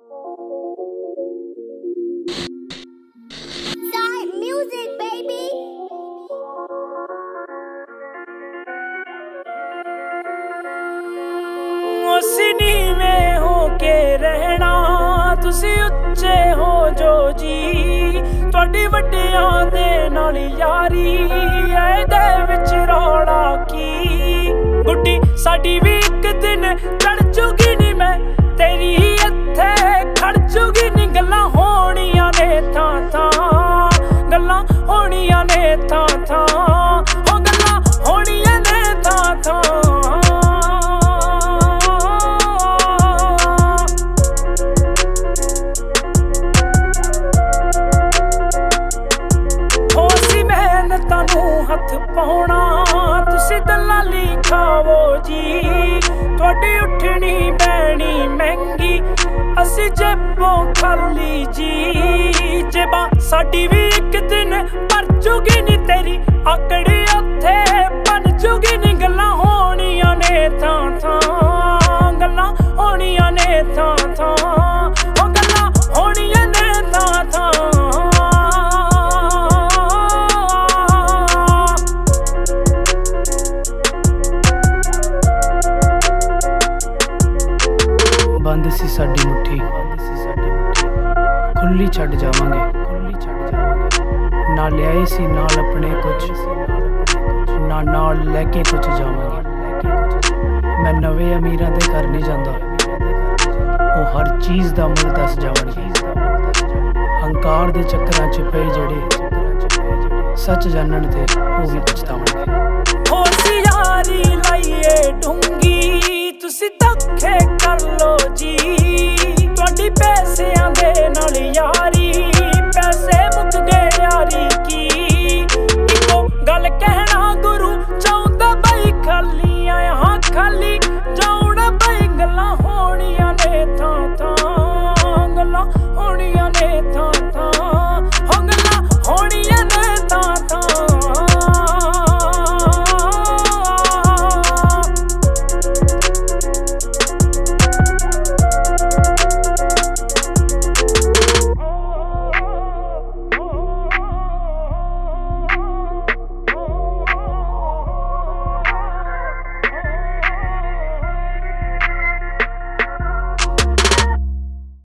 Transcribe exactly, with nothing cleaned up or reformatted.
Music, baby. उसी में हो के रहना तुसी उच्चे हो जो जी तुहाडी वड्डियां दे नाल यारी ऐदे विच रौला की गुड्डी साडी भी एक दिन चढ़ चुगी नी मैं तेरी इत्थे खड़ चुगी नी गल्लां होणियां ने थां थां गल्लां होणियां ने थां थां हो गल्लां होणियां ने थां थां हथ पाउणा तुसी दलाली खावो जी तुहाडी उठनी बैणी महंगी असी जेबों खाली जी जेबा साडी भी एक दिन भर चुगी नी तेरी आकड़ी उत्थे बन चुगी नी गल्लां होणियां ने थां थां गल्लां होणियां ने थां थां ओ गल्लां होणियां ने थां थां बंद सी साडी मुट्ठी खुली छड़ जावांगे ना लियाए सी नाल अपने कुछ ना नाल लैके कुछ जावांगे मैं नवे अमीरां दे घर नहीं जांदा वो हर चीज़ दा मुल दस जावणगे हंकार दे चक्करां च पे जड़े सच जानण ते वो भी पछतावणगे हो सी यारी लाइए ढूंगी तुसी धोखे कर लो जी